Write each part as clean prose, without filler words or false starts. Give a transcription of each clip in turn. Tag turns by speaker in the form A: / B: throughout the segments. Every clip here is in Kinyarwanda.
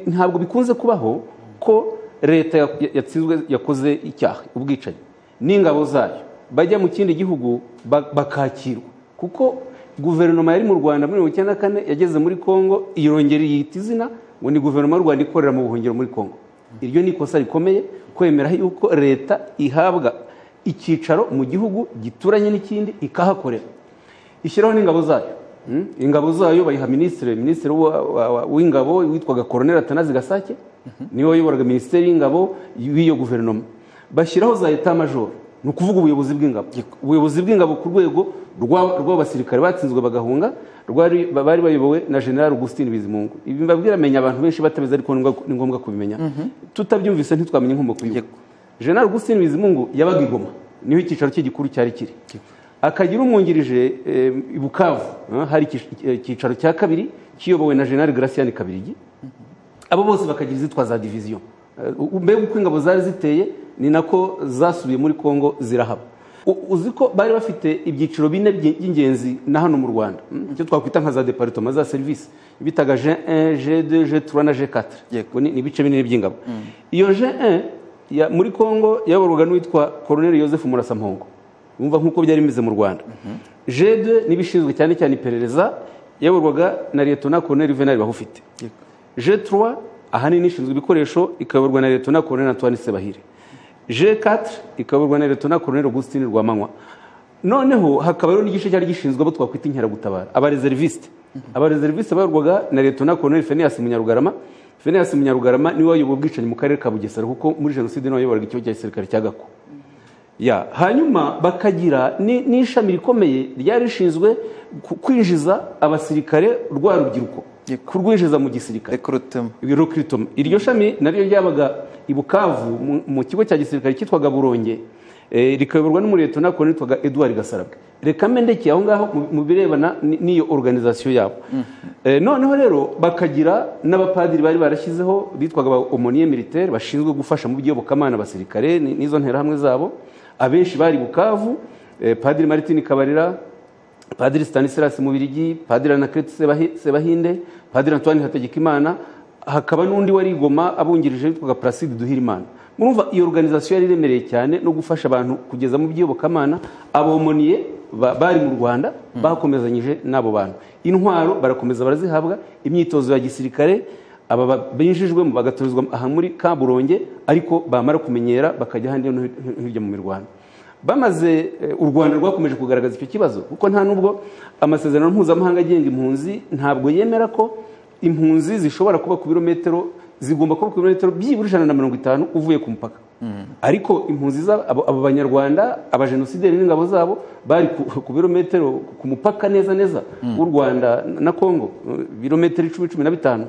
A: ntabwo bikunze kubaho ko leta yatsinzwe yakoze icyaha ubwicanyi n'ingabo zayo bajya mu kindi gihugu bakakirwa, kuko guverinoma yari mu Rwanda muri 1994 yageze muri Kongo irongera yita izina ngo ni guverinoma y'u Rwanda ikorera mu buhungiro muri Kongo. Iryo ni ikosa rikomeye kwemera yuko leta ihabwa icyicaro mu gihugu gituranye n'ikindi ikahakorera, ishyiraho n'ingabo zayo. Ingabo zayo bayiha minisitiri w'ingabo witwaga Colonel Atanazi Gasake, niwe wayoboraga minisiteri y'ingabo y'iyo guverinoma. Bashyiraho za etat major, ni ukuvuga ubuyobozi bw'ingabo. Ubuyobozi bw'ingabo ku rwego rw'abasirikare batsinzwe bagahunga bari bayobowe na General Augustin Bizimungu. Ibi mbabwira menya abantu benshi batabizi, ariko ni ngombwa kubimenya. Tutabyumvise ntitwamenye inkomoko y'uko General Augustin Bizimungu yabaga i Goma, niho icyicaro cye gikuru cyari kiri. Akagira umwungirije i Bukavu, hari icyicaro cya kabiri kiyobowe na General Gracian Kabirigi. Abo bose bakagira izitwa za division. Mbega uko ingabo zari ziteye ni nako zasubiye muri Kongo zirahaba. Uzi ko bari bafite ibyiciro bine by'ingenzi na hano mu Rwanda, icyo twakwita nka za departement za service bitaga G1, G2, G3 na G4. Ni ibice binini by'ingabo. Iyo G1 muri Kongo yayoborwaga n'uwitwa Colonel Joseph Murasampongo, umva nkuko byari bimeze mu Rwanda. G2 nibishinzwe cyane cyane iperereza yayoborwaga na Lieutenant Colonel Juvenal Bahufite. G3 ahanini ishinzwe ibikoresho ikayoborwa na Lieutenant Colonel Antoine Sebahire. G4 ikayoborwa na Lieutenant Colonel Augustin Rwamanywa. Noneho hakabaho n'igice cyari gishinzwe abo twakwita inkeragutabara, abareserviste. Abareserviste bayoborwaga na Lieutenant Colonel Phineas Munyarugarama. Phineas Munyarugarama niwe wayoboye ubwicanyi mu karere ka Bugesera, kuko muri jenoside niwe wayoboraga ikigo cya gisirikare cya Gako. Hanyuma bakagira n'ishami rikomeye ryari rishinzwe kwinjiza abasirikare rwa rubyiruko, kurwinjiza mu gisirikare, recruitment. Iryo shami naryo ryabaga i Bukavu mu kigo cya gisirikare cyitwaga Buronge, rikayoborwa n'umulieutenant colonel witwaga Edouard Gasarabwe. Reka mendeke aho ngaho mu birebana n'iyo organisation yabo. Noneho rero bakagira n'abapadiri bari barashyizeho bitwaga aumônier militaire bashinzwe gufasha mu by'iyobokamana abasirikare n'izo ntera hamwe zabo. Abenshi bari Bukavu, Padiri Martin Kabarira, Padiri Stanislas Mubirigi, Padiri Anaclet Sebahinde, Padiri Antoine Hategekimana, hakaba n'undi wari Goma abungirije witwaga Placide Duhirimana. Murumva iyo organisation yari remereye cyane no gufasha abantu kugeza mu by'iyobokamana. Abomoniye bari mu Rwanda bakomezanyije n'abo bantu, intwaro barakomeza barazihabwa, imyitozo ya gisirikare aba binjijwemo bagaturizwa aha muri Kaburonge, ariko bamara kumenyera bakajya handi hirya mu Rwanda. Bamaze u Rwanda rwakomeje kugaragaza icyo kibazo, kuko nta nubwo amasezerano mpuzamahanga agenga impunzi ntabwo yemera ko impunzi zishobora kuba ku birometero, zigomba kuba ku birometero byibura 150 uvuye ku mupaka. Ariko impunzi abo banyarwanda abajenosideri n'ingabo zabo bari ku birometero ku mupaka neza w'u Rwanda na Kongo, birometero 10-15.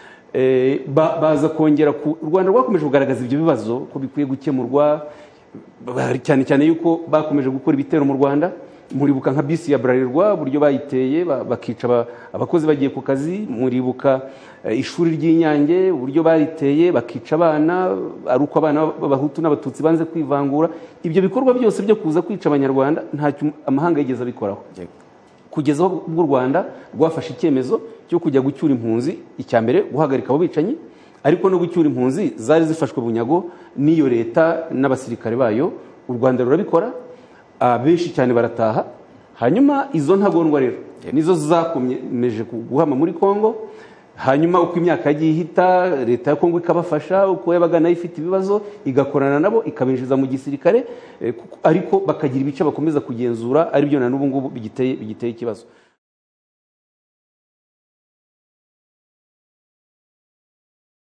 A: Baza kongera ku Rwanda rwakomeje kugaragaza ibyo bibazo ko bikwiye gukemurwa, cyane cyane yuko bakomeje gukora ibitero mu Rwanda. Muribuka nka bisi ya Bralirwa buryo bayiteye bakica abakozi bagiye ku kazi. Muribuka ishuri ry'Inyange buryo bariteye bakica abana, ari uko abana b'Abahutu n'Abatutsi banze kwivangura. Ibyo bikorwa byose byo kuza kwica abanyarwanda ntacyo amahanga yigeze abikoraho, kugeza aho ubwo u Rwanda rwafashe icyemezo cyo kujya gucyura impunzi. Icya mbere guhagarika abo bicanyi, ariko no gucyura impunzi zari zifashwe bunyago n'iyo leta n'abasirikare bayo. U Rwanda rurabikora, benshi cyane barataha. Hanyuma izo ntagondwa rero nizo zakomeje guhama muri Kongo. Hanyuma uko imyaka yagiye ihita, leta ya Kongo ikabafasha, uko yabaga nayo ifite ibibazo igakorana nabo ikabinjiza mu gisirikare, ariko bakagira ibice bakomeza kugenzura, ari byo na n'ubu ngubu bigiteye ikibazo.